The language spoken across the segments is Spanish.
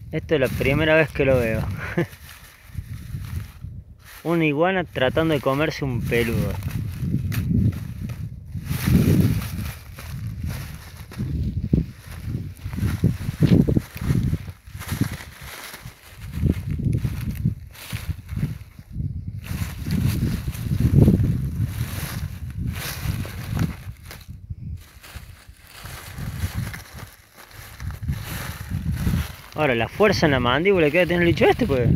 Esto es la primera vez que lo veo. Una iguana tratando de comerse un peludo. Ahora, la fuerza en la mandíbula que debe tener el bicho este, pues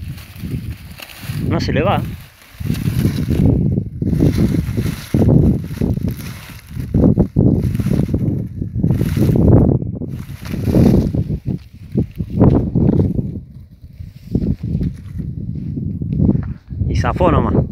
no se le va. Y zafó nomás.